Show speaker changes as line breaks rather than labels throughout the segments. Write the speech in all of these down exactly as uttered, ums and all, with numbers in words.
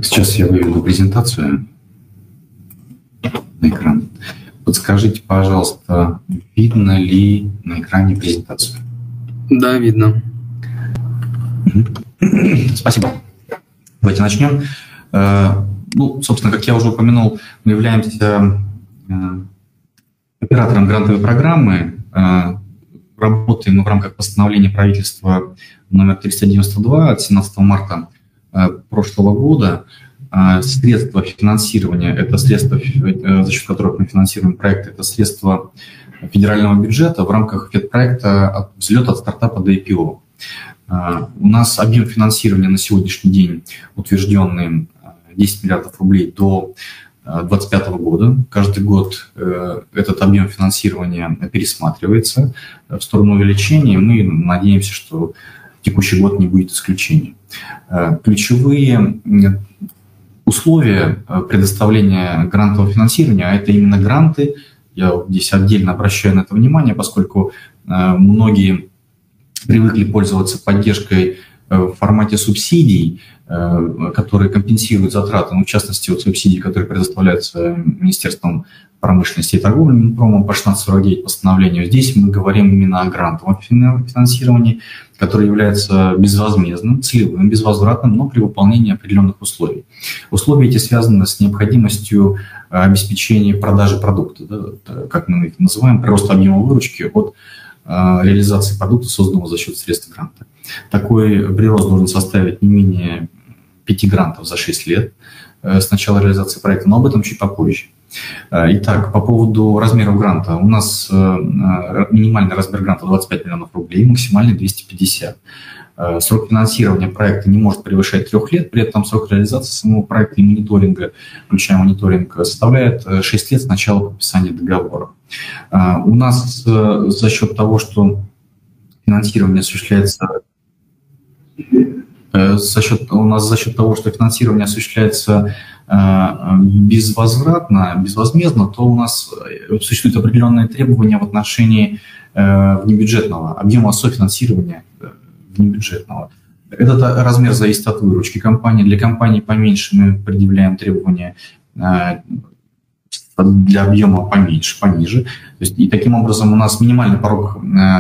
Сейчас я выведу презентацию на экран. Подскажите, пожалуйста, видно ли на экране презентацию?
Да, видно.
Спасибо. Давайте начнем. Ну, собственно, как я уже упомянул, мы являемся оператором грантовой программы. Работаем мы в рамках постановления правительства номер триста девяносто два от семнадцатого марта прошлого года. Средства финансирования, это средства, за счет которых мы финансируем проекты, это средства федерального бюджета в рамках федпроекта «От взлета от стартапа до ай пи о». У нас объем финансирования на сегодняшний день утвержденный десять миллиардов рублей до две тысячи двадцать пятого года. Каждый год этот объем финансирования пересматривается в сторону увеличения. Мы надеемся, что текущий год не будет исключением. Ключевые условия предоставления грантового финансирования, а это именно гранты, я здесь отдельно обращаю на это внимание, поскольку многие привыкли пользоваться поддержкой в формате субсидий, которые компенсируют затраты, ну, в частности, вот субсидии, которые предоставляются Министерством промышленности и торговли, Минпромом по шестнадцать сорок девять постановлению. Здесь мы говорим именно о грантовом финансировании, которое является безвозмездным, целевым, безвозвратным, но при выполнении определенных условий. Условия эти связаны с необходимостью обеспечения продажи продукта, да, как мы их называем, прироста объема выручки от реализации продукта, созданного за счет средств гранта. Такой прирост должен составить не менее пяти грантов за шесть лет с начала реализации проекта, но об этом чуть попозже. Итак, по поводу размеров гранта. У нас минимальный размер гранта двадцать пять миллионов рублей, максимальный двести пятьдесят. Срок финансирования проекта не может превышать трех лет, при этом срок реализации самого проекта и мониторинга, включая мониторинг, составляет шесть лет с начала подписания договора. У нас за счет того, что финансирование осуществляется за счет, у нас за счет того, что финансирование осуществляется безвозвратно, безвозмездно, то у нас существуют определенные требования в отношении внебюджетного объема софинансирования внебюджетного. Этот размер зависит от выручки компании. Для компаний поменьше мы предъявляем требования для объема поменьше, пониже. То есть, и таким образом у нас минимальный порог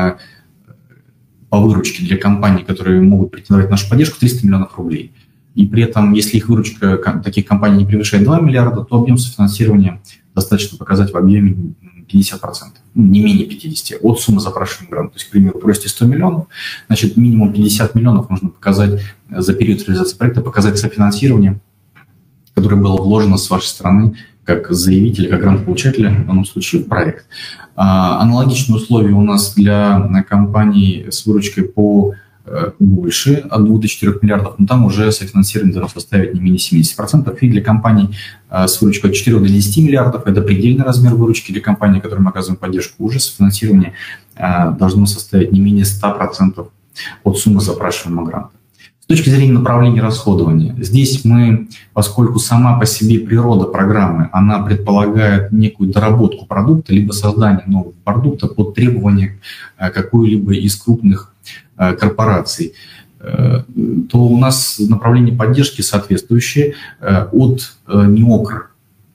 по выручке для компаний, которые могут претендовать на нашу поддержку, триста миллионов рублей. И при этом, если их выручка таких компаний не превышает два миллиарда, то объем софинансирования достаточно показать в объеме пятьдесят процентов, не менее пятидесяти процентов от суммы запрашиваемых грантов. То есть, к примеру, просите сто миллионов, значит, минимум пятьдесят миллионов нужно показать за период реализации проекта, показать софинансирование, которое было вложено с вашей стороны как заявителя, как грантополучателя, в данном случае в проект. А, аналогичные условия у нас для компаний с выручкой по э, больше, от двух до четырёх миллиардов, но там уже софинансирование должно составить не менее семидесяти процентов. И для компаний э, с выручкой от четырёх до десяти миллиардов, это предельный размер выручки для компаний, которым мы оказываем поддержку, уже софинансирование э, должно составить не менее ста процентов от суммы запрашиваемого гранта. С точки зрения направления расходования, здесь мы, поскольку сама по себе природа программы, она предполагает некую доработку продукта, либо создание нового продукта под требования какой-либо из крупных корпораций, то у нас направление поддержки соответствующее от НИОКР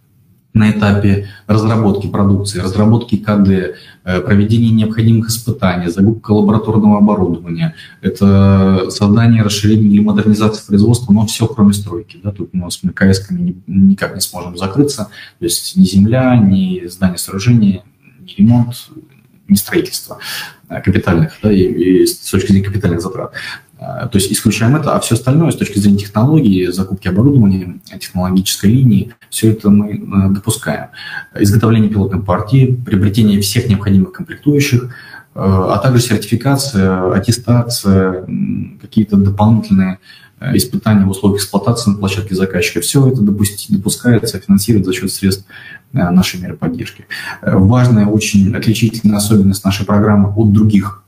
на этапе разработки продукции, разработки ка дэ, проведения необходимых испытаний, закупка лабораторного оборудования, это создание, расширение или модернизация производства, но все кроме стройки. Да, тут у нас мы ка эсками никак не сможем закрыться, то есть ни земля, ни здание сооружения, ни ремонт, ни строительство капитальных, да, и, и с точки зрения капитальных затрат. То есть исключаем это, а все остальное с точки зрения технологии, закупки оборудования, технологической линии, все это мы допускаем. Изготовление пилотной партии, приобретение всех необходимых комплектующих, а также сертификация, аттестация, какие-то дополнительные испытания в условиях эксплуатации на площадке заказчика. Все это допускается, финансируется за счет средств нашей меры поддержки. Важная, очень отличительная особенность нашей программы от других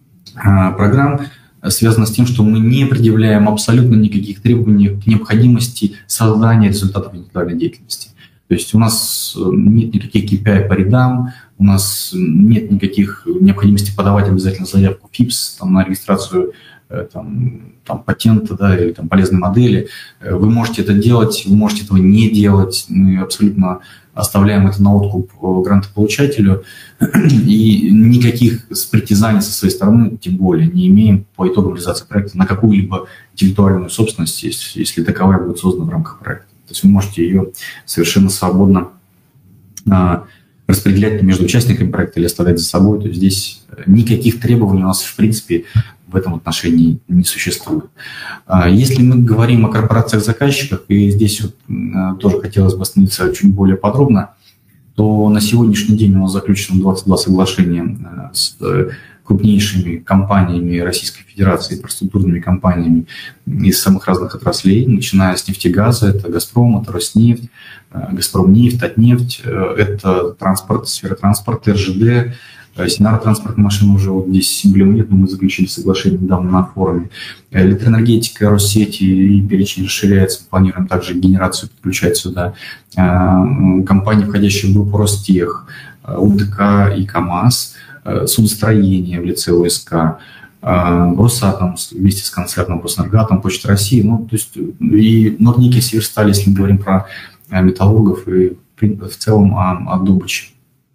программ связано с тем, что мы не предъявляем абсолютно никаких требований к необходимости создания результатов интеллектуальной деятельности. То есть у нас нет никаких кей пи ай по рядам, у нас нет никаких необходимости подавать обязательно заявку эф и пи эс там, на регистрацию там, там, патента, да, или там, полезной модели. Вы можете это делать, вы можете этого не делать. Мы абсолютно оставляем это на откуп грантополучателю. И никаких притязаний со своей стороны, тем более, не имеем по итогам реализации проекта на какую-либо интеллектуальную собственность, если, если таковая будет создана в рамках проекта. То есть вы можете ее совершенно свободно а, распределять между участниками проекта или оставлять за собой. То есть здесь никаких требований у нас, в принципе, в этом отношении не существует. А, если мы говорим о корпорациях-заказчиках, и здесь вот, а, тоже хотелось бы остановиться чуть более подробно, то на сегодняшний день у нас заключено двадцать два соглашения с крупнейшими компаниями Российской Федерации, инфраструктурными компаниями из самых разных отраслей, начиная с нефтегаза, это «Газпром», это «Роснефть», «Газпромнефть», «Татнефть», это транспорт, сфера транспорта, эр жэ дэ, Синара транспортная машина уже вот десять лет, но мы заключили соглашение недавно на форуме. Электроэнергетика, Россети, и перечень расширяется. Мы планируем также генерацию подключать сюда. Компании, входящие в группу Ростех, у дэ ка и КАМАЗ, судостроение в лице о эс ка, Росатом вместе с концерном Роснергатом, Почта России, ну, то есть и Норникель, Северсталь, если мы говорим про металлургов и в целом о, о добыче.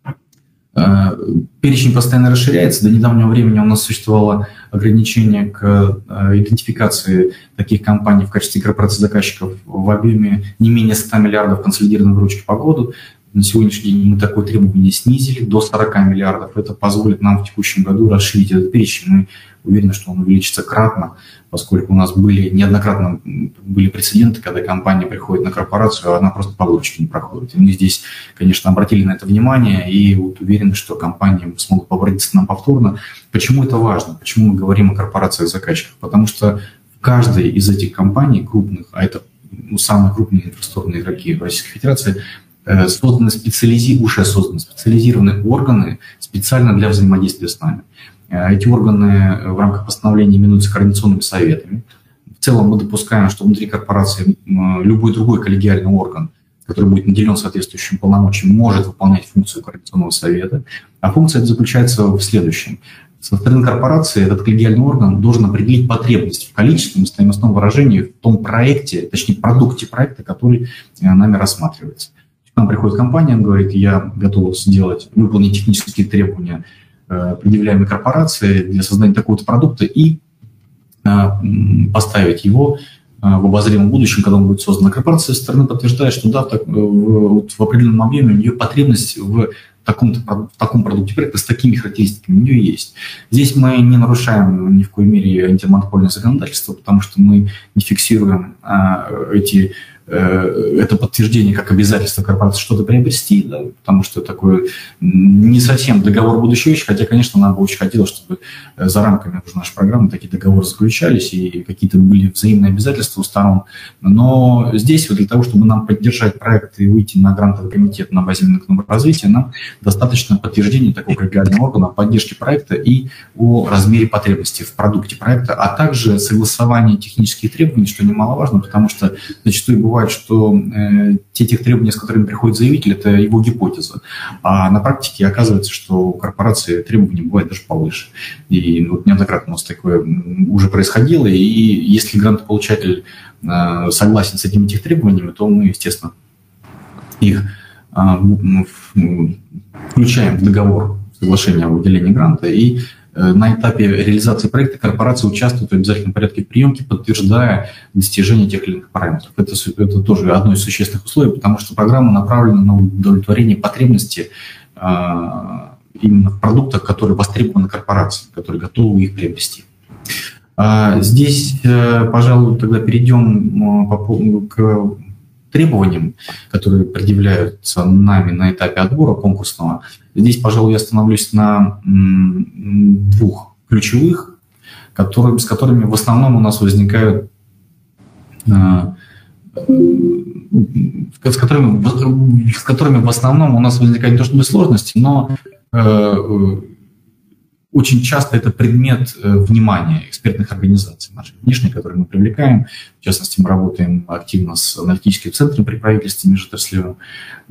Перечень постоянно расширяется. До недавнего времени у нас существовало ограничение к идентификации таких компаний в качестве корпораций-заказчиков в объеме не менее ста миллиардов консолидированной выручки по году. На сегодняшний день мы такое требование снизили до сорока миллиардов. Это позволит нам в текущем году расширить этот перечень. Мы уверены, что он увеличится кратно, поскольку у нас были неоднократно были прецеденты, когда компания приходит на корпорацию, а она просто по выручке не проходит. И мы здесь, конечно, обратили на это внимание и вот уверены, что компании смогут обратиться к нам повторно. Почему это важно? Почему мы говорим о корпорациях-заказчиках? Потому что в каждой из этих компаний крупных, а это ну, самые крупные инфраструктурные игроки в Российской Федерации, созданы специализи... уже созданы специализированные органы специально для взаимодействия с нами. Эти органы в рамках постановления именуются координационными советами. В целом мы допускаем, что внутри корпорации любой другой коллегиальный орган, который будет наделен соответствующим полномочием, может выполнять функцию координационного совета. А функция эта заключается в следующем. Со стороны корпорации этот коллегиальный орган должен определить потребность в количественном и стоимостном выражении в том проекте, точнее продукте проекта, который нами рассматривается. К нам приходит компания, он говорит, я готов сделать, выполнить технические требования, э, предъявляемые корпорации для создания такого-то продукта и э, поставить его э, в обозримом будущем, когда он будет создан. Корпорация со стороны подтверждает, что да, в, так, в, в определенном объеме у нее потребность в таком, в таком продукте проекта с такими характеристиками у нее есть. Здесь мы не нарушаем ни в коей мере антимонопольное законодательство, потому что мы не фиксируем э, эти это подтверждение как обязательство корпорации что-то приобрести, да, потому что такое не совсем договор будущей вещи, хотя, конечно, нам бы очень хотелось, чтобы за рамками уже нашей программы такие договоры заключались и какие-то были взаимные обязательства у сторон. Но здесь вот для того, чтобы нам поддержать проект и выйти на грантовый комитет на базе Минэкономразвития, нам достаточно подтверждения такого коллегиального органа о поддержке проекта и о размере потребностей в продукте проекта, а также согласование технических требований, что немаловажно, потому что зачастую бывает, что э, те тех требования, с которыми приходит заявитель, это его гипотеза. А на практике оказывается, что у корпорации требования бывают даже повыше. И вот неоднократно у нас такое уже происходило. И если грантополучатель э, согласен с этими тех требованиями, то мы, естественно, их э, включаем в договор соглашения о выделении гранта и на этапе реализации проекта корпорация участвует в обязательном порядке в приемке, подтверждая достижение тех или иных параметров. Это, это тоже одно из существенных условий, потому что программа направлена на удовлетворение потребностей а, именно в продуктах, которые востребованы корпорацией, которые готовы их приобрести. А, здесь, пожалуй, тогда перейдем по, к требованиям, которые предъявляются нами на этапе отбора конкурсного. Здесь, пожалуй, я остановлюсь на двух ключевых, которые, с которыми в основном у нас возникают, с которыми, с которыми в основном у нас возникают не то чтобы сложности, но очень часто это предмет внимания экспертных организаций наших внешних, которые мы привлекаем. В частности, мы работаем активно с аналитическим центром при правительстве межотраслевым.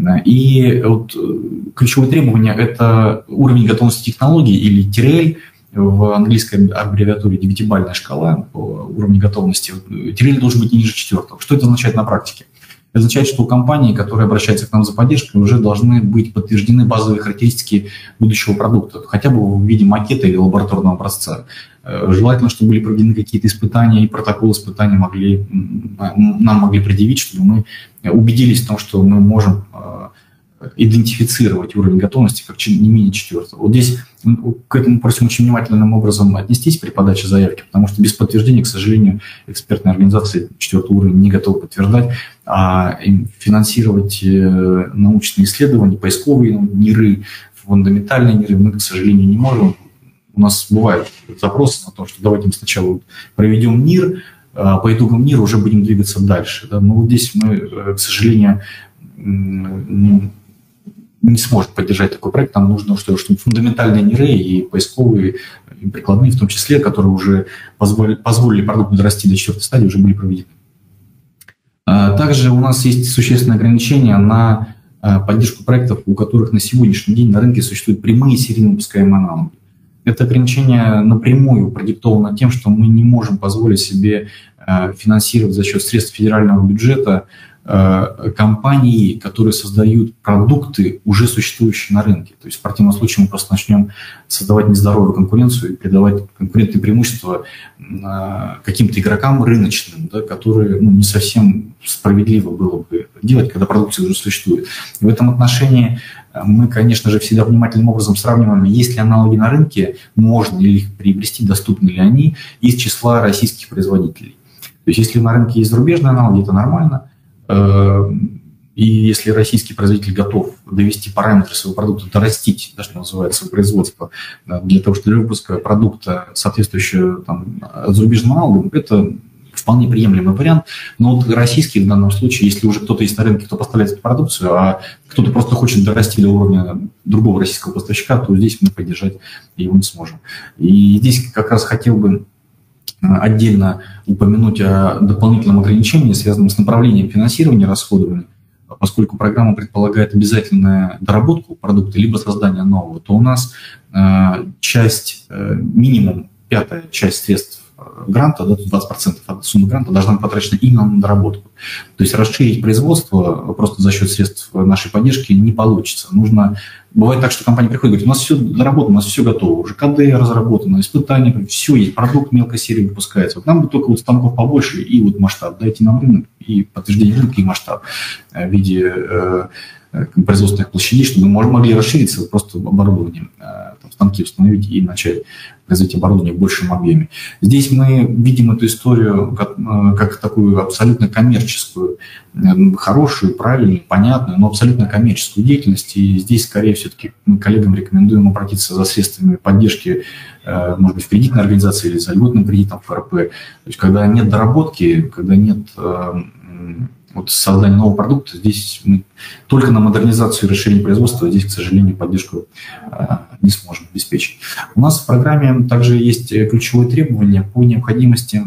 И вот ключевое требование – это уровень готовности технологий или ТИРЭЛЬ в английской аббревиатуре девятибалльная шкала по уровню готовности. ти эл должен быть не ниже четвертого. Что это означает на практике? Это означает, что у компании, которые обращаются к нам за поддержкой, уже должны быть подтверждены базовые характеристики будущего продукта, хотя бы в виде макета или лабораторного образца. Желательно, чтобы были проведены какие-то испытания, и протокол испытаний могли, нам могли предъявить, чтобы мы убедились в том, что мы можем идентифицировать уровень готовности как не менее четвертого. Вот здесь к этому просим очень внимательным образом отнестись при подаче заявки, потому что без подтверждения, к сожалению, экспертные организации четвертый уровень не готовы подтверждать, а финансировать научные исследования, поисковые НИРы, фундаментальные НИРы мы, к сожалению, не можем. У нас бывают запросы на то, что давайте мы сначала проведем НИР, а по итогам НИРа уже будем двигаться дальше. Да? Но вот здесь мы, к сожалению, не сможет поддержать такой проект. Нам нужно, чтобы фундаментальные НИРы и поисковые, и прикладные в том числе, которые уже позволили, позволили продукту дорасти до четвертой стадии, уже были проведены. Также у нас есть существенные ограничения на поддержку проектов, у которых на сегодняшний день на рынке существуют прямые серийно выпускаемые аналоги. Это ограничение напрямую продиктовано тем, что мы не можем позволить себе финансировать за счет средств федерального бюджета компании, которые создают продукты, уже существующие на рынке. То есть в противном случае мы просто начнем создавать нездоровую конкуренцию и придавать конкурентные преимущества каким-то игрокам рыночным, да, которые ну, не совсем справедливо было бы делать, когда продукция уже существует. И в этом отношении мы, конечно же, всегда внимательным образом сравниваем, есть ли аналоги на рынке, можно ли их приобрести, доступны ли они из числа российских производителей. То есть если на рынке есть зарубежные аналоги, это нормально. И если российский производитель готов довести параметры своего продукта, дорастить, да, что называется, свое производство, для того, чтобы для выпуска продукта, соответствующего там, зарубежным аналогам, это вполне приемлемый вариант. Но вот российский в данном случае, если уже кто-то есть на рынке, кто поставляет эту продукцию, а кто-то просто хочет дорасти до уровня другого российского поставщика, то здесь мы поддержать его не сможем. И здесь как раз хотел бы отдельно упомянуть о дополнительном ограничении, связанном с направлением финансирования расходования. Поскольку программа предполагает обязательную доработку продукта либо создание нового, то у нас э, часть, э, минимум пятая часть средств гранта, да, двадцать процентов от суммы гранта должна быть потрачена именно на доработку. То есть расширить производство просто за счет средств нашей поддержки не получится. Нужно... Бывает так, что компания приходит и говорит, у нас все доработано, у нас все готово, уже ка дэ разработано, испытания, все есть, продукт мелкой серии выпускается. Вот нам бы только вот станков побольше и вот масштаб. Дайте нам рынок и подтверждение рынка и масштаб в виде э, производственных площадей, чтобы мы могли расшириться просто оборудованием, там, станки установить и начать производить оборудование в большем объеме. Здесь мы видим эту историю как, как такую абсолютно коммерческую, хорошую, правильную, понятную, но абсолютно коммерческую деятельность. И здесь, скорее, все-таки мы коллегам рекомендуем обратиться за средствами поддержки, может быть, в кредитной организации или за льготным кредитом эф эр пэ. То есть, когда нет доработки, когда нет вот создания нового продукта, здесь мы только на модернизацию и расширение производства здесь, к сожалению, поддержку не сможем обеспечить. У нас в программе также есть ключевое требование по необходимости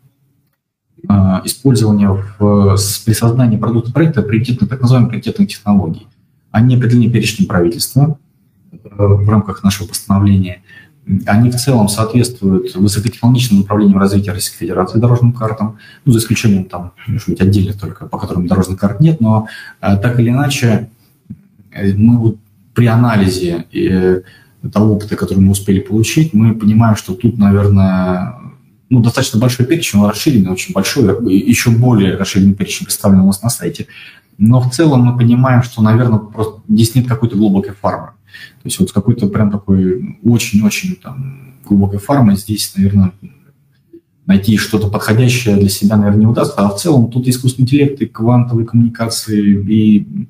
использования в, при создании продукта проекта приоритетных, так называемых приоритетных технологий. Они определены перечнем правительства в рамках нашего постановления. Они в целом соответствуют высокотехнологичным направлениям развития Российской Федерации дорожным картам, ну, за исключением там, может быть, отдельных только, по которым дорожных карт нет, но так или иначе мы вот при анализе э, того опыта, который мы успели получить, мы понимаем, что тут, наверное, ну, достаточно большой перечень, он расширенный, очень большой, еще более расширенный перечень представлен у нас на сайте, но в целом мы понимаем, что, наверное, просто здесь нет какой-то глубокой фармы. То есть вот какой-то прям такой очень-очень там глубокой фармы здесь, наверное, найти что-то подходящее для себя, наверное, не удастся. А в целом тут искусственный интеллект, и квантовые коммуникации, и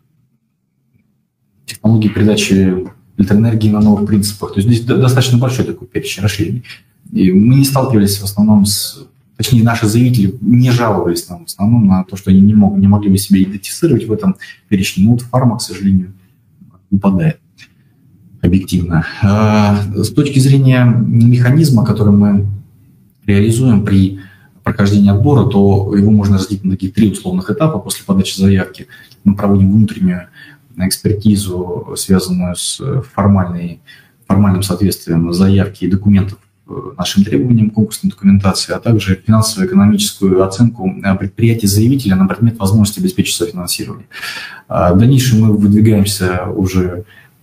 технологии передачи электроэнергии на новых принципах. То есть здесь достаточно большой такой перечень расширенный. И мы не сталкивались в основном с... Точнее, наши заявители не жаловались нам в основном на то, что они не, мог, не могли бы себя идентифицировать в этом перечне. Но вот фарма, к сожалению, выпадает объективно. С точки зрения механизма, который мы реализуем при прохождении отбора, то его можно разделить на такие три условных этапа. После подачи заявки мы проводим внутреннюю экспертизу, связанную с формальной формальным соответствием заявки и документов нашим требованиям конкурсной документации, а также финансово-экономическую оценку предприятия-заявителя на предмет возможности обеспечить софинансирование. В дальнейшем мы выдвигаемся уже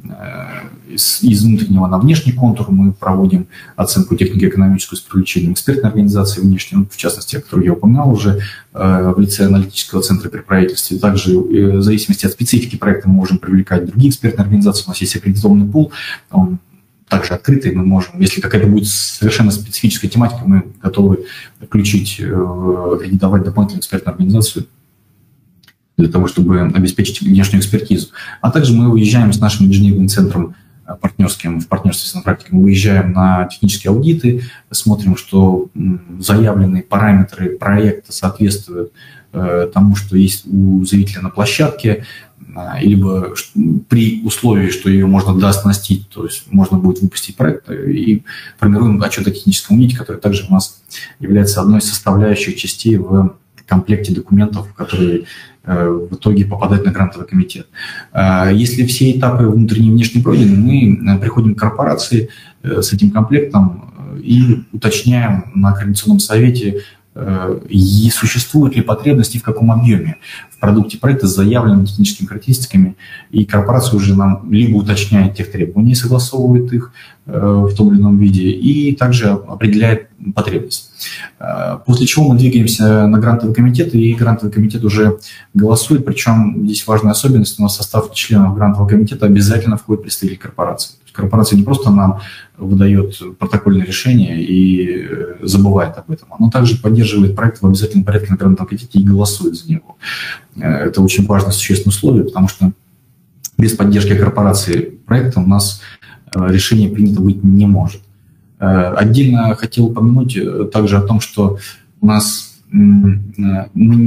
из, из внутреннего на внешний контур, мы проводим оценку технико-экономическую с привлечением экспертной организации внешней, ну, в частности, о которой я упоминал уже, в лице аналитического центра при правительстве. Также в зависимости от специфики проекта мы можем привлекать другие экспертные организации. У нас есть аккредитованный пул, он также открытый, мы можем, если какая-то будет совершенно специфическая тематика, мы готовы включить, аккредитовать дополнительную экспертную организацию для того, чтобы обеспечить внешнюю экспертизу. А также мы выезжаем с нашим инженерным центром партнерским, в партнерстве с инфрактикой, мы выезжаем на технические аудиты, смотрим, что заявленные параметры проекта соответствуют э, тому, что есть у заявителя на площадке, э, либо при условии, что ее можно дооснастить, то есть можно будет выпустить проект, и формируем отчет о техническом аудите, который также у нас является одной из составляющих частей в комплекте документов, которые в итоге попадают на грантовый комитет. Если все этапы внутренние и внешние пройдены, мы приходим к корпорации с этим комплектом и уточняем на координационном совете, и существуют ли потребности, в каком объеме в продукте проекта с заявленными техническими характеристиками, и корпорация уже нам либо уточняет тех требований, согласовывает их в том или ином виде, и также определяет потребность. После чего мы двигаемся на грантовый комитет, и грантовый комитет уже голосует, причем здесь важная особенность, у нас в состав членов грантового комитета обязательно входит представитель корпорации. Корпорация не просто нам выдает протокольное решение и забывает об этом, она также поддерживает проект в обязательном порядке на грантовом комитете и голосует за него. Это очень важное существенное условие, потому что без поддержки корпорации проекта у нас решение принято быть не может. Отдельно хотел упомянуть также о том, что у нас мы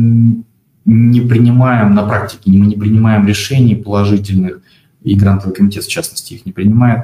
не принимаем на практике, мы не принимаем решений положительных, и грантовый комитет, в частности, их не принимает,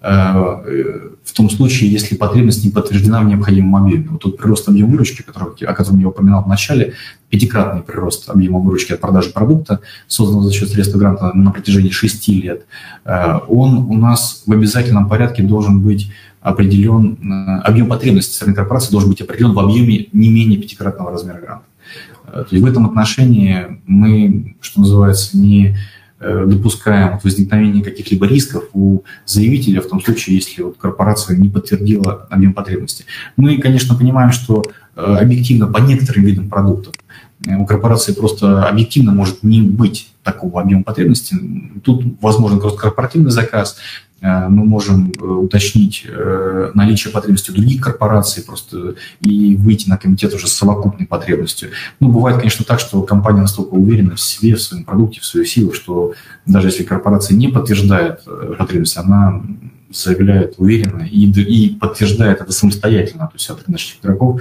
в том случае, если потребность не подтверждена в необходимом объеме. Вот тот прирост объема выручки, который, о котором я упоминал в начале, пятикратный прирост объема выручки от продажи продукта, созданного за счет средств гранта на протяжении шести лет, он у нас в обязательном порядке должен быть определен, объем потребностей стороны корпорации должен быть определен в объеме не менее пятикратного размера гранта. То есть в этом отношении мы, что называется, не допускаем возникновение каких-либо рисков у заявителя в том случае, если вот корпорация не подтвердила объем потребностей. Мы, конечно, понимаем, что объективно по некоторым видам продуктов у корпорации просто объективно может не быть такого объема потребностей. Тут возможен просто корпоративный заказ. Мы можем уточнить наличие потребностей у других корпораций просто и выйти на комитет уже с совокупной потребностью. Ну, бывает, конечно, так, что компания настолько уверена в себе, в своем продукте, в своих силах, что даже если корпорация не подтверждает потребность, она заявляет уверенно и, и подтверждает это самостоятельно, то есть от наших игроков,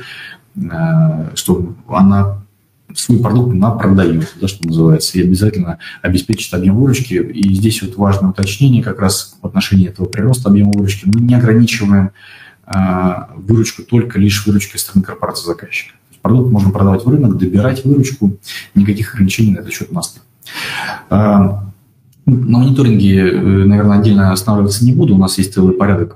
что она свой продукт она продает, да, что называется, и обязательно обеспечит объем выручки. И здесь вот важное уточнение как раз в отношении этого прироста объема выручки. Мы не ограничиваем а, выручку только лишь выручкой стороны корпорации заказчика. Продукт можно продавать в рынок, добирать выручку, никаких ограничений на этот счет у нас нет. А, на мониторинге, наверное, отдельно останавливаться не буду. У нас есть целый порядок,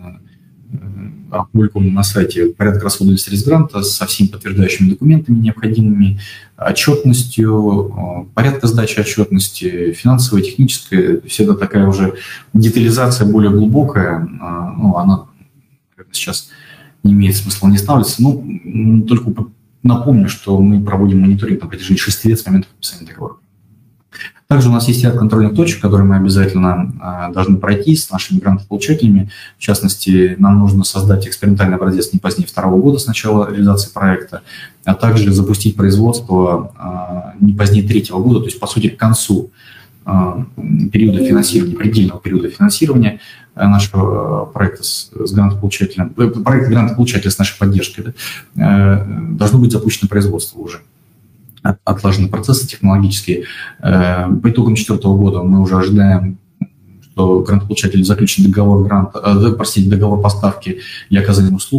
опубликован на сайте, порядок расходования средств гранта со всеми подтверждающими документами необходимыми, отчетностью, порядка сдачи отчетности, финансовая, техническая. То есть это такая уже детализация более глубокая. Ну, она, наверное, сейчас не имеет смысла не ставиться. Ну, только напомню, что мы проводим мониторинг на протяжении шести лет с момента подписания договора. Также у нас есть ряд контрольных точек, которые мы обязательно а, должны пройти с нашими грантополучателями. В частности, нам нужно создать экспериментальный образец не позднее второго года с начала реализации проекта, а также запустить производство а, не позднее третьего года, то есть, по сути, к концу а, периода финансирования, предельного периода финансирования нашего проекта с, с грантополучателем, проекта грантополучателя с нашей поддержкой, да, должно быть запущено производство уже. Отлажены процессы технологические. По итогам четвертого года мы уже ожидаем, что грантополучатель заключит договор, гранта, э, простите, договор поставки и оказания услуг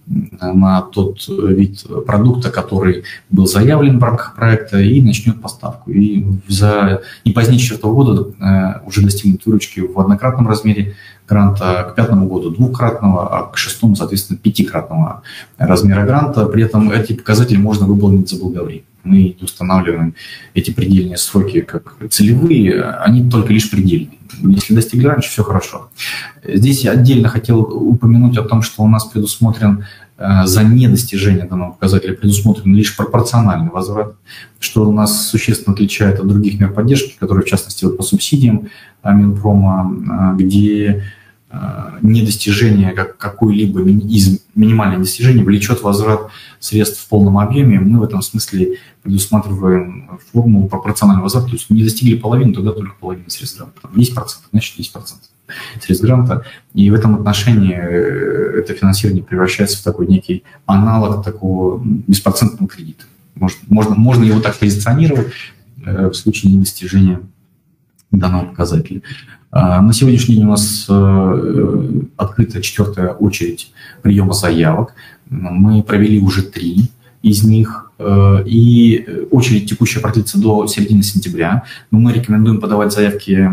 на тот вид продукта, который был заявлен в рамках проекта, и начнет поставку. И за не позднее четвертого года уже достигнет выручки в однократном размере гранта, к пятому году двухкратного, а к шестому, соответственно, пятикратного размера гранта. При этом эти показатели можно выполнить заблаговременно. Мы не устанавливаем эти предельные сроки как целевые, они только лишь предельные. Если достигли раньше, все хорошо. Здесь я отдельно хотел упомянуть о том, что у нас предусмотрен за недостижение данного показателя предусмотрен лишь пропорциональный возврат, что у нас существенно отличает от других мер поддержки, которые, в частности, вот по субсидиям Минпрома, где недостижение как какой-либо из минимальных достижений влечет возврат средств в полном объеме. Мы в этом смысле предусматриваем формулу пропорционального возврата, то есть не достигли половины, тогда только половина средств гранта. десять процентов, значит десять процентов средств гранта. И в этом отношении это финансирование превращается в такой некий аналог такого беспроцентного кредита. Может, можно, можно его так позиционировать в случае недостижения данного показателя. На сегодняшний день у нас открыта четвертая очередь приема заявок. Мы провели уже три из них, и очередь текущая продлится до середины сентября. Но мы рекомендуем подавать заявки,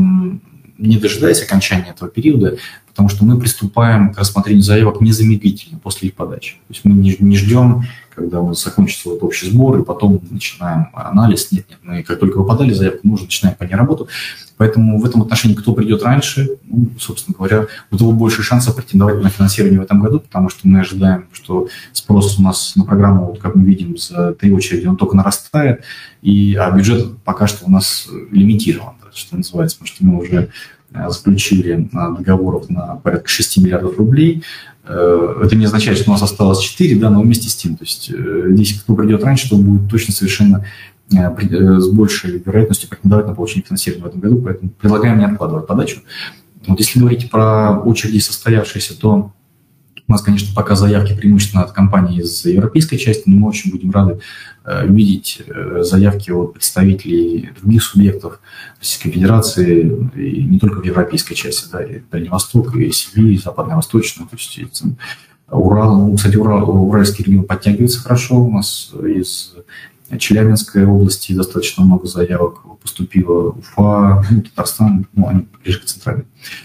не дожидаясь окончания этого периода, потому что мы приступаем к рассмотрению заявок незамедлительно после их подачи. То есть мы не, не ждем, когда у нас закончится вот общий сбор, и потом начинаем анализ. Нет, нет, мы как только вы подали заявку, мы уже начинаем по ней работу. Поэтому в этом отношении, кто придет раньше, ну, собственно говоря, у того больше шансов претендовать на финансирование в этом году, потому что мы ожидаем, что спрос у нас на программу, вот, как мы видим, за три очереди, он только нарастает, и, а бюджет пока что у нас лимитирован, что называется, потому что мы уже заключили договоров на порядка шести миллиардов рублей. Это не означает, что у нас осталось четыре, да, но вместе с тем. То есть здесь кто придет раньше, то будет точно совершенно с большей вероятностью претендовать на получение финансирования в этом году, поэтому предлагаем не откладывать подачу. Вот если говорить про очереди состоявшиеся, то у нас, конечно, пока заявки преимущественно от компаний из европейской части, но мы очень будем рады видеть заявки от представителей других субъектов Российской Федерации, и не только в европейской части, да, и Дальний Восток, и Сибирь, и Западная Восточная, то есть и, Урал. Ну, кстати, Урал, Уральский регион подтягивается хорошо, у нас из Челябинской области достаточно много заявок поступило, Уфа, ну, Татарстан, ну, они ближе к центральной.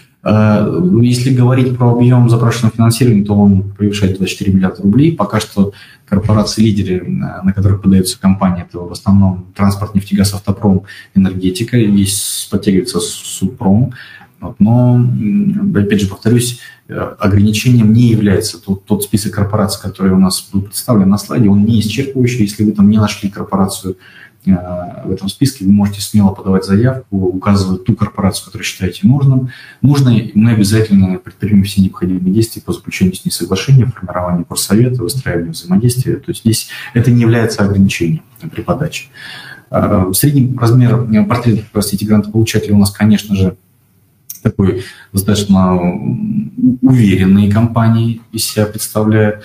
Если говорить про объем запрашиваемого финансирования, то он превышает двадцать четыре миллиарда рублей. Пока что корпорации-лидеры, на которых подаются компании, это в основном транспорт, нефтегаз, автопром, энергетика, есть подтягивается Субпром. Вот, но, опять же, повторюсь, ограничением не является тот, тот список корпораций, который у нас был представлен на слайде, он не исчерпывающий. Если вы там не нашли корпорацию в этом списке, вы можете смело подавать заявку, указывать ту корпорацию, которую считаете нужным. Нужно, мы обязательно предпримем все необходимые действия по заключению с ней соглашения, формированию курсовета, выстраиванию взаимодействия. То есть здесь это не является ограничением при подаче. Средний размер портрета, простите, грантополучателя у нас, конечно же, такой достаточно уверенные компании из себя представляют.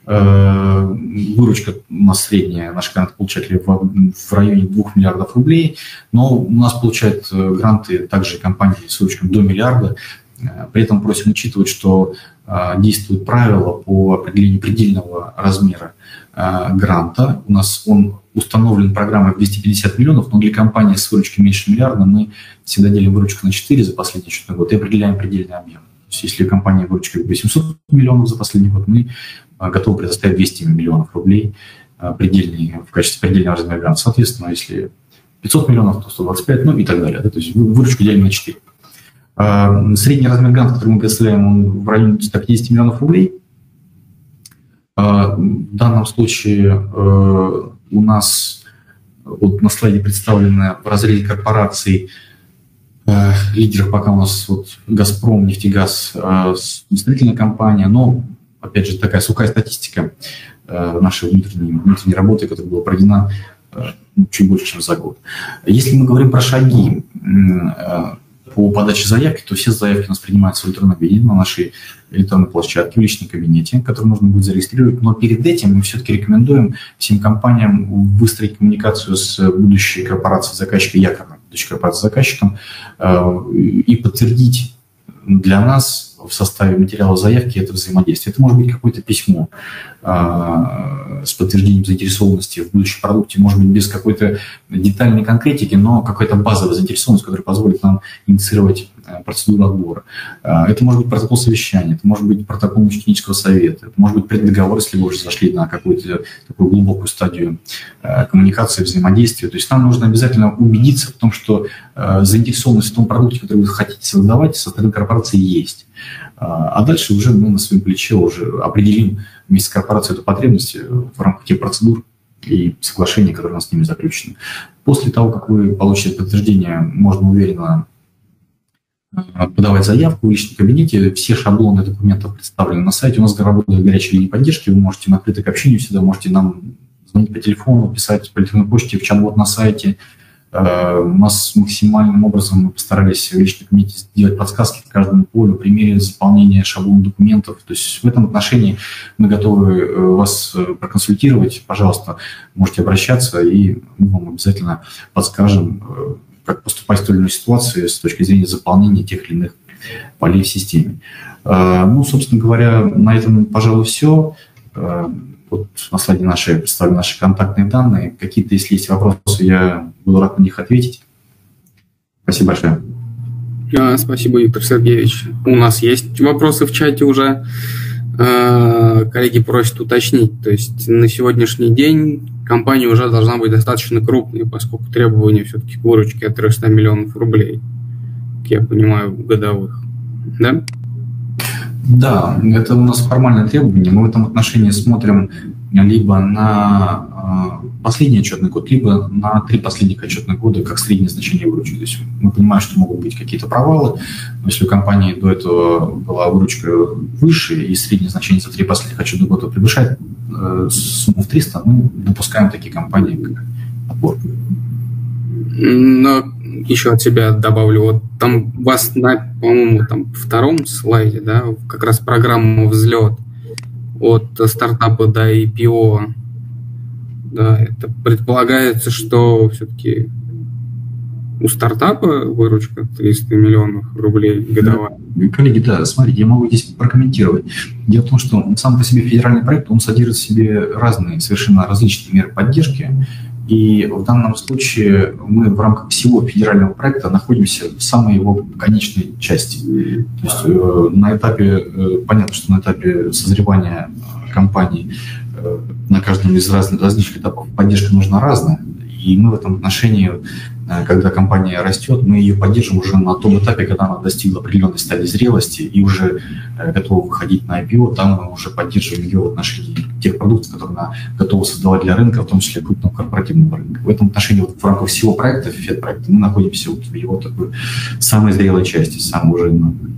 Выручка у нас средняя, наши грантополучатели в, в районе двух миллиардов рублей, но у нас получают гранты также компании с выручкой до миллиарда. При этом просим учитывать, что действуют правила по определению предельного размера гранта. У нас он установлен программой в двести пятьдесят миллионов, но для компании с выручкой меньше миллиарда мы всегда делим выручку на четыре за последний счетный год и определяем предельный объем. То есть если компания выручка восемьсот миллионов за последний год, мы готовы предоставить двести миллионов рублей предельный, в качестве предельного размера гранта. Соответственно, если пятьсот миллионов, то сто двадцать пять, ну и так далее. Да? То есть выручку делим на четыре. Средний размер гранта, который мы представляем, он в районе ста пятидесяти миллионов рублей. В данном случае у нас вот на слайде представлены в разрезе корпораций лидерах пока у нас вот «Газпром», «Нефтегаз», строительная компания, но, опять же, такая сухая статистика нашей внутренней, внутренней работы, которая была проведена чуть больше, чем за год. Если мы говорим про шаги по подаче заявки, то все заявки у нас принимаются в электронном виде на нашей электронной площадке, в личном кабинете, который нужно будет зарегистрировать. Но перед этим мы все-таки рекомендуем всем компаниям выстроить коммуникацию с будущей корпорацией заказчика, якорной будущей корпорацией заказчиком, и подтвердить для нас в составе материала заявки это взаимодействие. Это может быть какое-то письмо э, с подтверждением заинтересованности в будущем продукте, может быть, без какой-то детальной конкретики, но какая-то базовая заинтересованность, которая позволит нам инициировать процедуру отбора. Это может быть протокол совещания, это может быть протокол научно-технического совета, это может быть преддоговор, если вы уже зашли на какую-то такую глубокую стадию коммуникации, взаимодействия. То есть нам нужно обязательно убедиться в том, что заинтересованность в том продукте, который вы хотите создавать, со стороны корпорации есть. А дальше уже мы на своем плече уже определим вместе с корпорацией эту потребность в рамках тех процедур и соглашений, которые у нас с ними заключены. После того, как вы получите подтверждение, можно уверенно подавать заявку в личном кабинете. Все шаблоны документов представлены на сайте. У нас работает горячая линия поддержки. Вы можете на открытое к общению всегда, можете нам звонить по телефону, писать по электронной почте в чат-бот на сайте. У нас максимальным образом мы постарались в личном кабинете сделать подсказки к каждому полю, примере заполнения шаблона документов. То есть в этом отношении мы готовы вас проконсультировать. Пожалуйста, можете обращаться, и мы вам обязательно подскажем, как поступать в той или иной ситуации с точки зрения заполнения тех или иных полей в системе. Ну, собственно говоря, на этом, пожалуй, все. Вот на слайде наши представлены наши контактные данные. Какие-то, если есть вопросы, я буду рад на них ответить. Спасибо большое.
Спасибо, Виктор Сергеевич. У нас есть вопросы в чате уже. Коллеги просят уточнить. То есть на сегодняшний день компания уже должна быть достаточно крупной, поскольку требования все-таки к выручке от трехсот миллионов рублей, как я понимаю, годовых. Да?
Да, это у нас формальное требование. Мы в этом отношении смотрим либо на последний отчетный год, либо на три последних отчетных года как среднее значение выручки. То есть мы понимаем, что могут быть какие-то провалы. Но если у компании до этого была выручка выше и среднее значение за три последних отчетных года превышает э, сумму в триста, мы допускаем такие компании как отбор.
Но еще от себя добавлю, вот там у вас на, по-моему, там втором слайде, да, как раз программа «Взлет» от стартапа до ай пи о. Да, это предполагается, что все-таки у стартапа выручка триста миллионов рублей годовая.
Коллеги, да, смотрите, я могу здесь прокомментировать. Дело в том, что сам по себе федеральный проект, он содержит в себе разные, совершенно различные меры поддержки. И в данном случае мы в рамках всего федерального проекта находимся в самой его конечной части. То есть э, на этапе, э, понятно, что на этапе созревания компании э, на каждом из разных, различных этапов поддержка нужна разная. И мы в этом отношении, э, когда компания растет, мы ее поддержим уже на том этапе, когда она достигла определенной стадии зрелости и уже э, готова выходить на ай пи о. Там мы уже поддерживаем ее в отношении тех продуктов, которые она готова создавать для рынка, в том числе крупного корпоративного рынка. В этом отношении вот в рамках всего проекта, фед-проекта, мы находимся вот в его такой самой зрелой части, самой уже.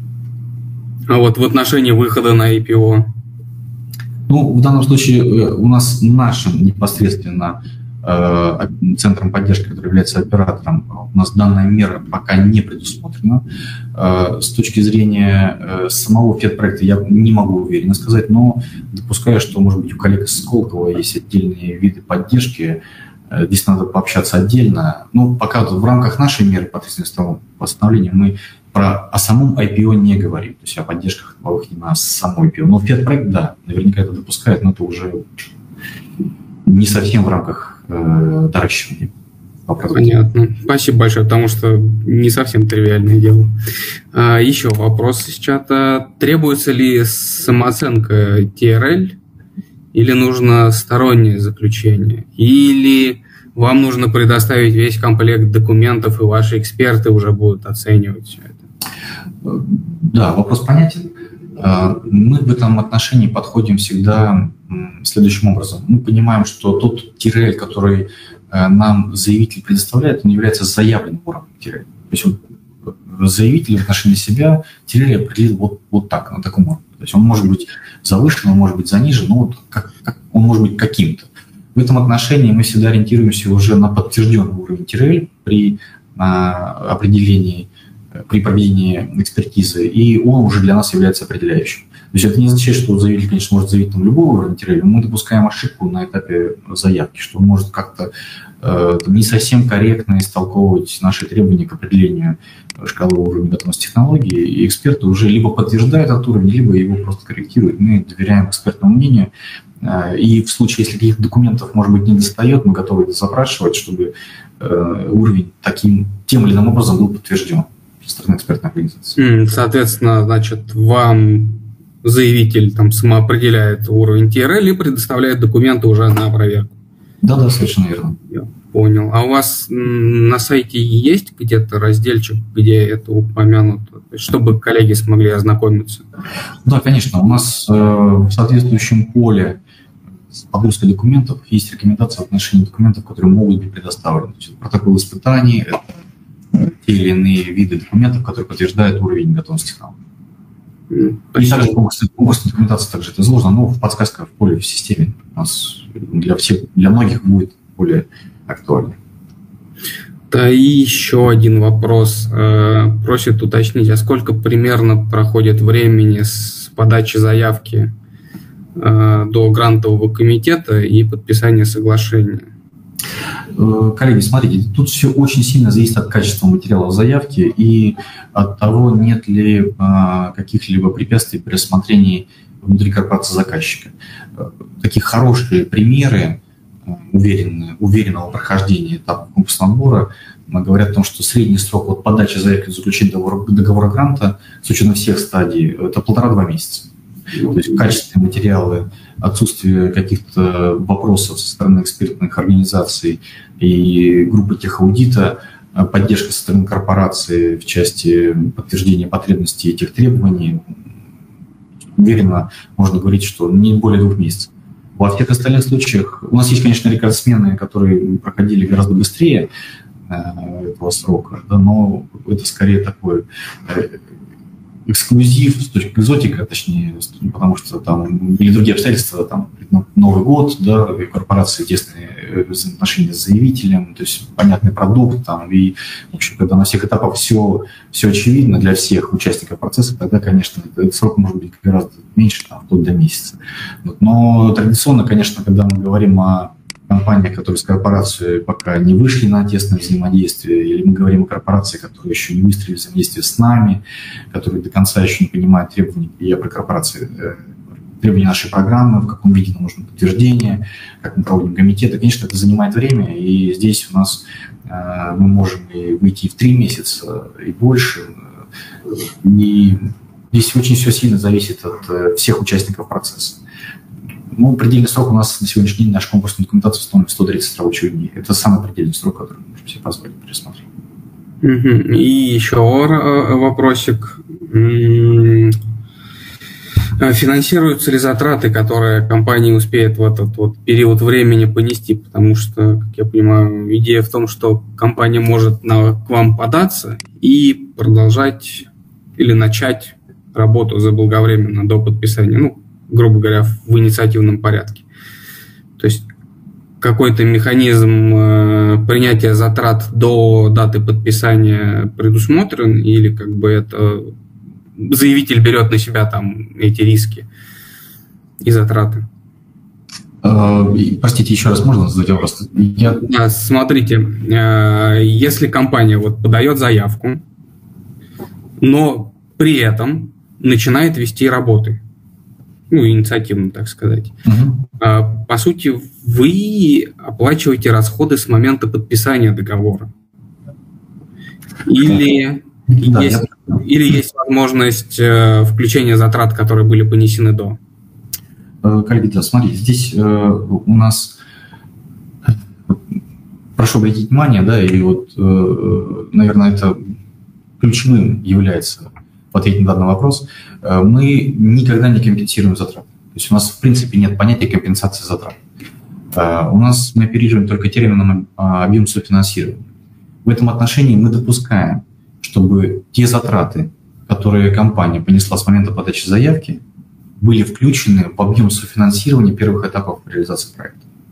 А вот в отношении выхода на ай пи о?
Ну, в данном случае у нас нашим непосредственно э, центром поддержки, который является оператором, у нас данная мера пока не предусмотрена. Э, с точки зрения э, самого фед-проекта я не могу уверенно сказать, но допускаю, что, может быть, у коллег из Сколково есть отдельные виды поддержки. Э, здесь надо пообщаться отдельно. Ну, пока в рамках нашей меры по тридцатому постановлению мы про о самом ай пи о не говорим, то есть о поддержках новых не на самой ай пи о. Но фед-проект, да, наверняка это допускает, но это уже не совсем в рамках э, доращивания.
Понятно. Спасибо большое, потому что не совсем тривиальное дело. А, еще вопрос из чата. Требуется ли самооценка ти ар эл или нужно стороннее заключение? Или вам нужно предоставить весь комплект документов, и ваши эксперты уже будут оценивать все это?
Да, вопрос понятен. Мы в этом отношении подходим всегда следующим образом. Мы понимаем, что тот ти ар эл, который нам заявитель предоставляет, он является заявленным уровнем ти ар эл. То есть вот заявитель в отношении себя ти ар эл определил вот, вот так, на таком уровне. То есть он может быть завышен, он может быть занижен, но вот как, как, он может быть каким-то. В этом отношении мы всегда ориентируемся уже на подтвержденный уровень ти ар эл при а, определении, при проведении экспертизы, и он уже для нас является определяющим. есть это не означает, что заявитель, конечно, может заявить там любой уровень Ти эр эль, но мы допускаем ошибку на этапе заявки, что он может как-то э, не совсем корректно истолковывать наши требования к определению шкалы уровня готовности технологии, и эксперты уже либо подтверждают этот уровень, либо его просто корректируют. Мы доверяем экспертному мнению, э, и в случае, если каких-то документов, может быть, не достает, мы готовы это запрашивать, чтобы э, уровень таким, тем или иным образом был подтвержден со стороны экспертной организации.
Соответственно, значит, вам заявитель там самоопределяет уровень Ти эр эль и предоставляет документы уже на проверку.
Да-да, совершенно верно.
Я понял. А у вас на сайте есть где-то разделчик, где это упомянуто, чтобы коллеги смогли ознакомиться?
Да, конечно. У нас э, в соответствующем поле с погрузкой документов есть рекомендации в отношении документов, которые могут быть предоставлены. То есть протокол испытаний, это те или иные виды документов, которые подтверждают уровень готовности технологии. И также конкурсная документация также это сложно, но в подсказках в поле в системе у нас для всех, для многих будет более актуально.
Да, и еще один вопрос. Просит уточнить, а сколько примерно проходит времени с подачи заявки до грантового комитета и подписания соглашения?
Коллеги, смотрите, тут все очень сильно зависит от качества материалов заявки и от того, нет ли а, каких-либо препятствий при рассмотрении внутри корпорации заказчика. Такие хорошие примеры уверенные, уверенного прохождения этапа конкурсного отбора говорят о том, что средний срок от подачи заявки заключить договор, договора гранта с учетом всех стадий – это полтора-два месяца. То есть качественные материалы, отсутствие каких-то вопросов со стороны экспертных организаций и группы техаудита, поддержка со стороны корпорации в части подтверждения потребностей этих требований, уверенно можно говорить, что не более двух месяцев. Во всех остальных случаях у нас есть, конечно, рекордсмены, которые проходили гораздо быстрее этого срока, да, но это скорее такой эксклюзив, с точки экзотика, точнее, потому что там были другие обстоятельства, там Новый год, да, и корпорации тесные взаимоотношения с заявителем, то есть понятный продукт, там, и, в общем, когда на всех этапах все, все очевидно для всех участников процесса, тогда, конечно, этот срок может быть гораздо меньше, там, вплоть до месяца. Вот. Но традиционно, конечно, когда мы говорим о компаниях, которые с корпорацией пока не вышли на тесное взаимодействие, или мы говорим о корпорации, которые еще не выстроили взаимодействие с нами, которые до конца еще не понимают требований, я про корпорации, требования нашей программы, в каком виде нам нужно подтверждение, как мы проводим комитеты. Конечно, это занимает время, и здесь у нас э, мы можем и выйти в три месяца, и больше. И здесь очень все сильно зависит от э, всех участников процесса. Ну, предельный срок у нас на сегодняшний день, наша конкурсная документация стоит сто тридцать рабочих дней. Это самый предельный срок, который мы можем себе позволить пересмотреть.
Угу. И еще вопросик. Финансируются ли затраты, которые компания успеет в этот вот период времени понести? Потому что, как я понимаю, идея в том, что компания может на, к вам податься и продолжать или начать работу заблаговременно до подписания, ну, грубо говоря, в инициативном порядке. То есть какой-то механизм э, принятия затрат до даты подписания предусмотрен, или как бы это заявитель берет на себя там эти риски и затраты?
Простите, еще раз можно задать вопрос? Я...
Да, смотрите, э, если компания вот подает заявку, но при этом начинает вести работы, ну, инициативно, так сказать. Uh-huh. По сути, вы оплачиваете расходы с момента подписания договора. Или, да, есть, я... или есть возможность включения затрат, которые были понесены до?
Коллеги, да, смотрите, здесь у нас, прошу обратить внимание, да, и вот, наверное, это ключевым является в ответе на данный вопрос, мы никогда не компенсируем затраты. То есть у нас, в принципе, нет понятия компенсации затрат. У нас мы оперируем только термином объем софинансирования. В этом отношении мы допускаем, чтобы те затраты, которые компания понесла с момента подачи заявки, были включены в объем софинансирования первых этапов реализации проекта.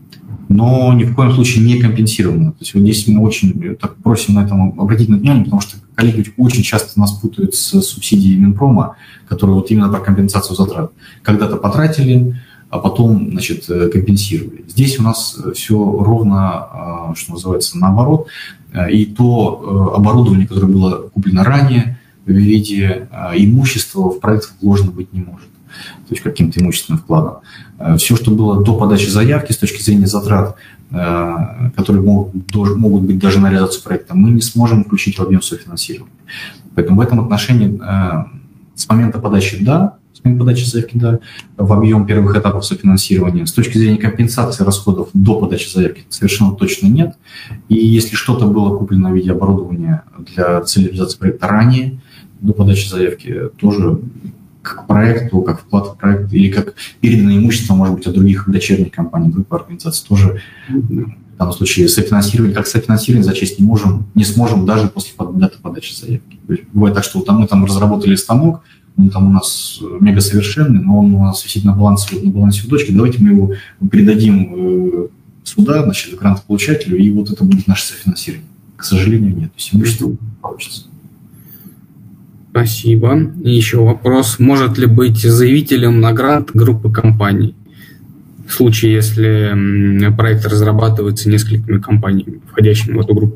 но ни в коем случае не компенсировано. То есть вот здесь мы очень так просим на этом обратить внимание, потому что коллеги очень часто нас путают с субсидией Минпрома, которые вот именно про компенсацию затрат. Когда-то потратили, а потом, значит, компенсировали. Здесь у нас все ровно, что называется, наоборот. И то оборудование, которое было куплено ранее, в виде имущества в проект вложено быть не может. То есть каким-то имущественным вкладом. Все, что было до подачи заявки с точки зрения затрат, которые могут, могут быть даже на реализацию проекта, мы не сможем включить в объем софинансирования. Поэтому в этом отношении с момента подачи «да», с момента подачи заявки «да», в объем первых этапов софинансирования, с точки зрения компенсации расходов до подачи заявки совершенно точно нет. И если что-то было куплено в виде оборудования для цели реализации проекта ранее, до подачи заявки, тоже как проекту, как вклад в проект, или как переданное имущество, может быть, от других дочерних компаний, группы организаций, тоже в данном случае софинансирование, как софинансирование зачесть не можем, не сможем даже после даты подачи заявки. Бывает так, что там, мы там разработали станок, он там у нас мега совершенный, но он у нас висит на балансе, на балансе у дочки, давайте мы его передадим сюда, значит, грантополучателю, и вот это будет наше софинансирование. К сожалению, нет. То есть имущество не получится.
Спасибо. И еще вопрос. Может ли быть заявителем на грант группы компаний? В случае, если проект разрабатывается несколькими компаниями, входящими в эту группу.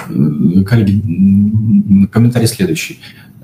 Коллеги, комментарий следующий.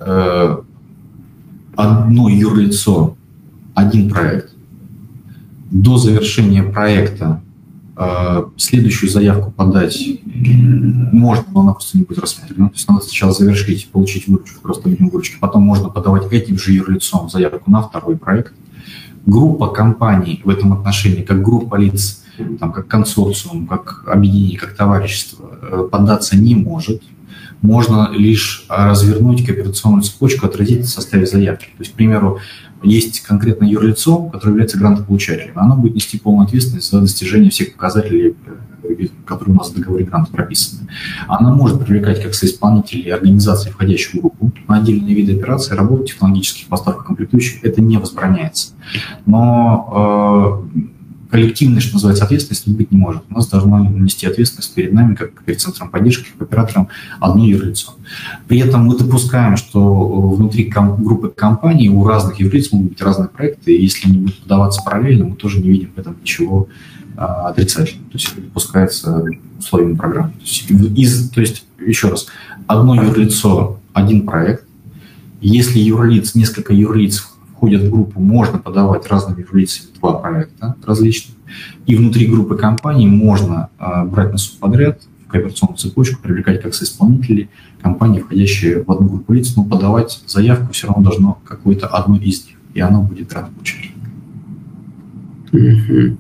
Одно юрлицо, один проект. До завершения проекта следующую заявку подать можно, но она просто не будет рассмотрена. То есть надо сначала завершить, получить выручку, просто объем выручки. Потом можно подавать этим же юрлицом заявку на второй проект. Группа компаний в этом отношении, как группа лиц, там, как консорциум, как объединение, как товарищество, податься не может. Можно лишь развернуть кооперационную цепочку, отразить в составе заявки. То есть, к примеру, есть конкретное юрлицо, которое является грантополучателем. Оно будет нести полную ответственность за достижение всех показателей, которые у нас в договоре гранта прописаны. Она может привлекать как соисполнителей организации, входящих в группу, на отдельные виды операций, работу, технологических поставок комплектующих. Это не возбраняется. Но э, коллективной, что называется, ответственности быть не может. У нас должна нести ответственность перед нами, как перед центром поддержки, как оператором, одно юрлицо. При этом мы допускаем, что внутри ком- группы компаний у разных юрлиц могут быть разные проекты, и если они будут подаваться параллельно, мы тоже не видим в этом ничего а, отрицательного. То есть это допускается условиями программы. То есть, из, то есть, еще раз, одно юрлицо, один проект. Если юрлиц, несколько юрлиц входят в группу, можно подавать разными юрлицами два проекта различных. И внутри группы компаний можно а, брать на субподряд, в кооперационную цепочку, привлекать как соисполнители компании, входящие в одну группу лиц, но подавать заявку все равно должно какое-то одно из них, и оно будет грантополучателем.
Mm-hmm.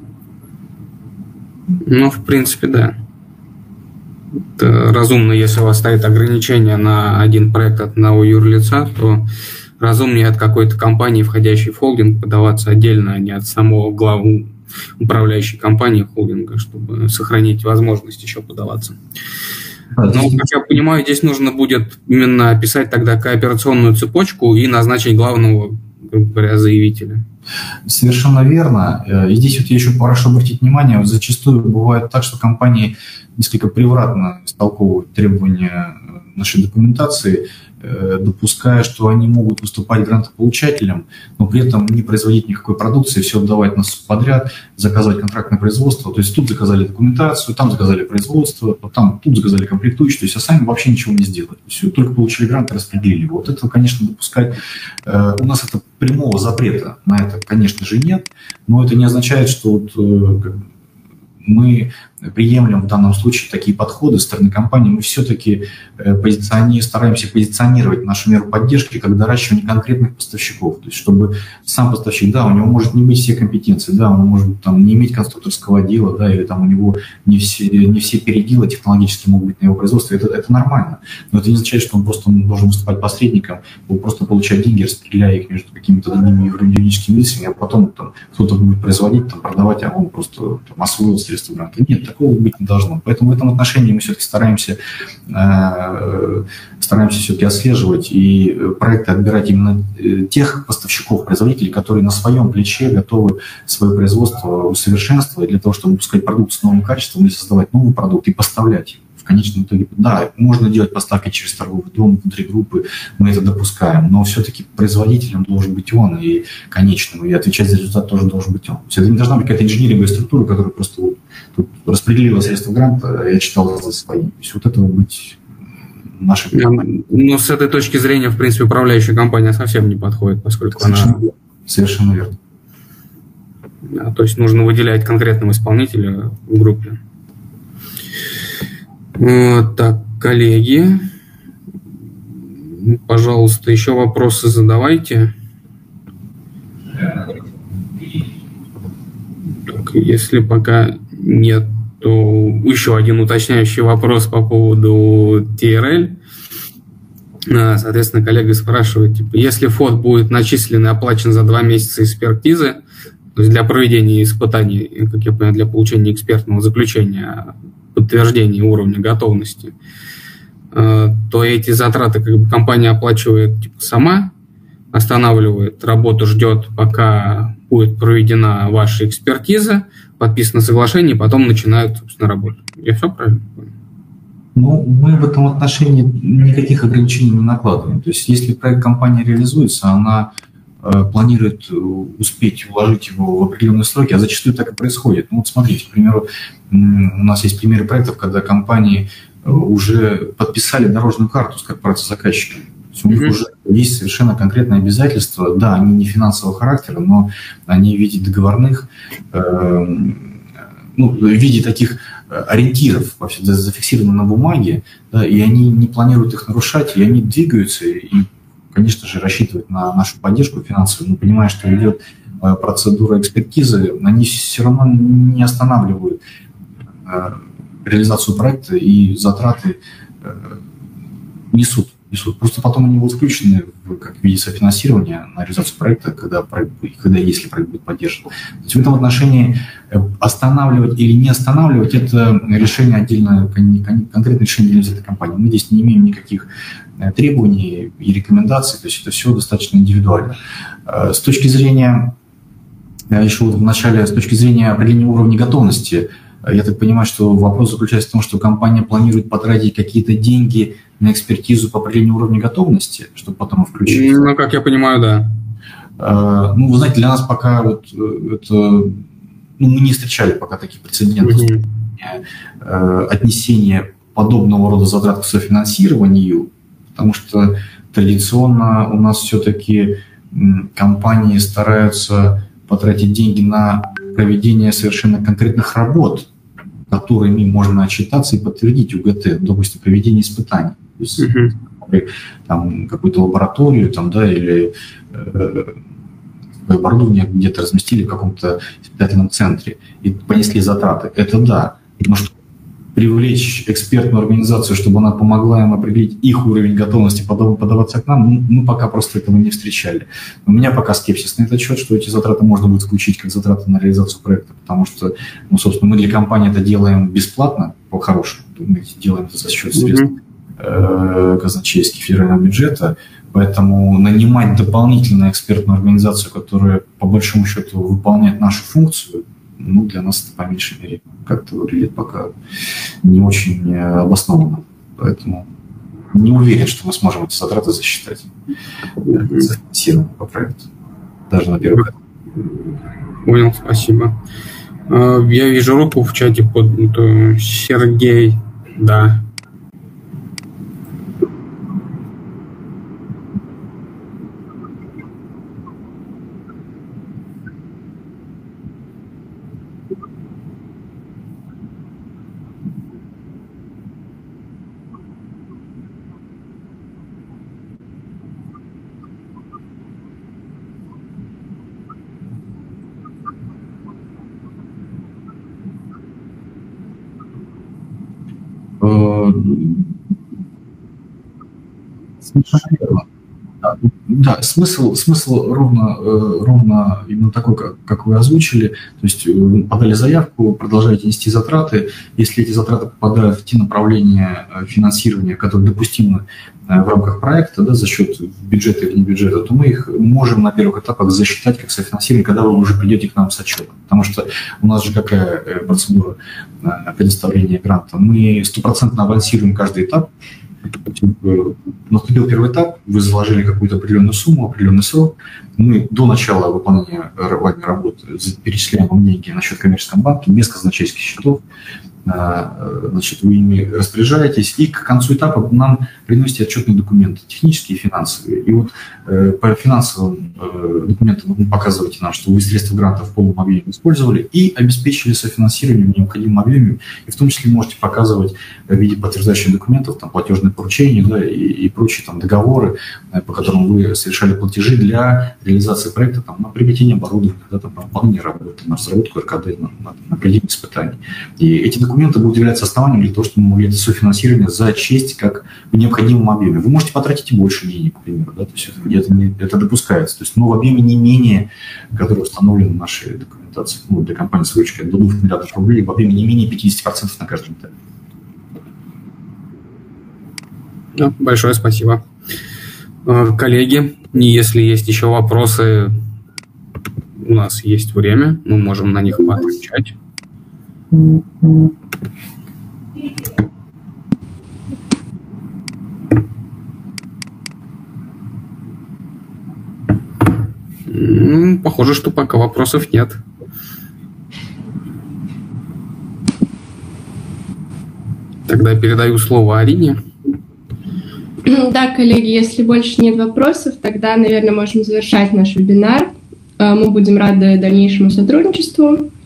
Ну, в принципе, да. Это разумно, если у вас стоит ограничение на один проект от одного юрлица, то разумнее от какой-то компании, входящей в холдинг, подаваться отдельно, а не от самого главы управляющей компании холдинга, чтобы сохранить возможность еще подаваться. Но, как я понимаю, здесь нужно будет именно описать тогда кооперационную цепочку и назначить главного, грубо говоря, заявителя.
Совершенно верно. И здесь вот я еще прошу обратить внимание, вот зачастую бывает так, что компании несколько превратно истолковывают требования нашей документации, допуская, что они могут выступать грантополучателем, но при этом не производить никакой продукции, все отдавать на субподряд, заказывать контрактное производство. То есть тут заказали документацию, там заказали производство, там тут заказали комплектующие, то есть а сами вообще ничего не сделали. Все, только получили грант и распределили. Вот это, конечно, допускать. У нас это прямого запрета на это, конечно же, нет, но это не означает, что вот мы приемлем в данном случае такие подходы со стороны компании. Мы все-таки позициони... стараемся позиционировать нашу меру поддержки как доращивание конкретных поставщиков. То есть, чтобы сам поставщик, да, у него может не быть все компетенции, да, он может там, не иметь конструкторского дела, да, или там у него не все, не все переделы технологически могут быть на его производстве. Это, это нормально. Но это не означает, что он просто должен выступать посредником, просто получать деньги, распределяя их между какими-то другими юридическими лицами, а потом там, кто-то будет производить, там, продавать, а он просто там, освоил средства гранта. Нет. такого быть не должно. Поэтому в этом отношении мы все-таки стараемся, э, стараемся все-таки отслеживать и проекты отбирать именно тех поставщиков, производителей, которые на своем плече готовы свое производство усовершенствовать для того, чтобы выпускать продукт с новым качеством или создавать новый продукт и поставлять. В конечном итоге, да, можно делать поставки через торговый дом, внутри группы, мы это допускаем, но все-таки производителем должен быть он, и конечным, и отвечать за результат тоже должен быть он. То есть это не должна быть какая-то инженеринговая структура, которая просто вот, тут распределила средства гранта, я читал за свои. То есть вот это быть нашей компанией.
Ну, с этой точки зрения, в принципе, управляющая компания совсем не подходит, поскольку
совершенно
она...
верно. Совершенно верно.
Да, то есть нужно выделять конкретного исполнителя в группе. Так, коллеги, пожалуйста, еще вопросы задавайте. Так, если пока нет, то еще один уточняющий вопрос по поводу ти эр эль. Соответственно, коллега спрашивает, типа, если ФОД будет начислен и оплачен за два месяца экспертизы, то есть для проведения испытаний, как я понимаю, для получения экспертного заключения, подтверждения уровня готовности, то эти затраты как бы компания оплачивает типа сама, останавливает работу, ждет, пока будет проведена ваша экспертиза, подписано соглашение, и потом начинают, собственно, работу. Я все правильно понял?
Ну, мы в этом отношении никаких ограничений не накладываем. То есть, если проект компании реализуется, она э, планирует успеть вложить его в определенные сроки, а зачастую так и происходит. Ну, вот смотрите, к примеру, у нас есть примеры проектов, когда компании уже подписали дорожную карту с корпорацией заказчика. У них mm-hmm. уже есть совершенно конкретные обязательства. Да, они не финансового характера, но они в виде договорных, э, ну, в виде таких ориентиров, вообще зафиксированы на бумаге, да, и они не планируют их нарушать, и они двигаются, и, конечно же, рассчитывают на нашу поддержку финансовую, но понимая, что идет процедура экспертизы, они все равно не останавливают э, реализацию проекта, и затраты э, несут. несут. Просто потом они будут включены в, как в виде софинансирования на реализацию проекта, когда, проект, когда если проект будет поддержан. То есть в этом отношении останавливать или не останавливать – это решение отдельно, конкретное решение отдельно взятой компании. Мы здесь не имеем никаких требований и рекомендаций, то есть это все достаточно индивидуально. С точки зрения, еще вот в начале, с точки зрения определения уровня готовности, я так понимаю, что вопрос заключается в том, что компания планирует потратить какие-то деньги на экспертизу по определению уровня готовности, чтобы потом включить.
Ну, как я понимаю, да.
Uh, ну, вы знаете, для нас пока вот это, ну, мы не встречали пока таких прецедентов mm-hmm. uh, отнесения подобного рода затрат к софинансированию, потому что традиционно у нас все-таки м, компании стараются потратить деньги на проведение совершенно конкретных работ, которыми можно отчитаться и подтвердить УГТ, допустим, проведение испытаний. То есть, uh-huh. там, какую-то лабораторию там, да, или э, оборудование где-то разместили в каком-то испытательном центре и понесли затраты. Это да. Но что привлечь экспертную организацию, чтобы она помогла им определить их уровень готовности подаваться к нам, мы пока просто этого не встречали. У меня пока скепсис на этот счет, что эти затраты можно будет включить как затраты на реализацию проекта, потому что, ну, собственно, мы для компании это делаем бесплатно, по-хорошему. Мы делаем это за счет средств э, казначейских федерального бюджета, поэтому нанимать дополнительную экспертную организацию, которая, по большому счету, выполняет нашу функцию, ну, для нас это, по меньшей мере, как-то выглядит пока не очень обоснованно. Поэтому не уверен, что мы сможем эти затраты засчитать зафиксированно по проекту. Даже на первый.
Понял, спасибо. Я вижу руку в чате под Сергей. Да.
Совершенно верно. Да. Да, смысл, смысл ровно, ровно именно такой, как, как вы озвучили. То есть подали заявку, продолжаете нести затраты. Если эти затраты попадают в те направления финансирования, которые допустимы в рамках проекта, да, за счет бюджета или не бюджета, то мы их можем на первых этапах засчитать как софинансирование, когда вы уже придете к нам с отчетом. Потому что у нас же какая процедура предоставления гранта? Мы стопроцентно авансируем каждый этап. Наступил первый этап, вы заложили какую-то определенную сумму, определенный срок. Мы до начала выполнения вами работы перечисляем вам деньги на счет коммерческого банка без казначейских счетов. Значит, вы ими распоряжаетесь, и к концу этапа нам приносите отчетные документы, технические и финансовые. И вот э, по финансовым э, документам вы показываете нам, что вы средства гранта в полном объеме использовали и обеспечили софинансирование в необходимом объеме, и в том числе можете показывать в виде подтверждающих документов, там, платежные поручения, да, и, и прочие там, договоры, э, по которым вы совершали платежи для реализации проекта там, на приобретение оборудования, да, там, на выполнение работы, на разработку эр ка дэ, на, на, на проведение испытаний. И эти документы Документы будут являться основанием для того, чтобы мы могли это софинансирование зачесть как в необходимом объеме. Вы можете потратить и больше денег, к примеру, да? То есть это, не, это допускается. То есть, но в объеме не менее, который установлен в нашей документации, ну, для компании с выручкой до двух миллиардов рублей, в объеме не менее пятьдесят процентов на каждом этапе.
Да, большое спасибо. Коллеги, если есть еще вопросы, у нас есть время, мы можем на них поотвечать. Похоже, что пока вопросов нет. Тогда передаю слово Арине.
Да, коллеги, если больше нет вопросов, тогда, наверное, можем завершать наш вебинар. Мы будем рады дальнейшему сотрудничеству.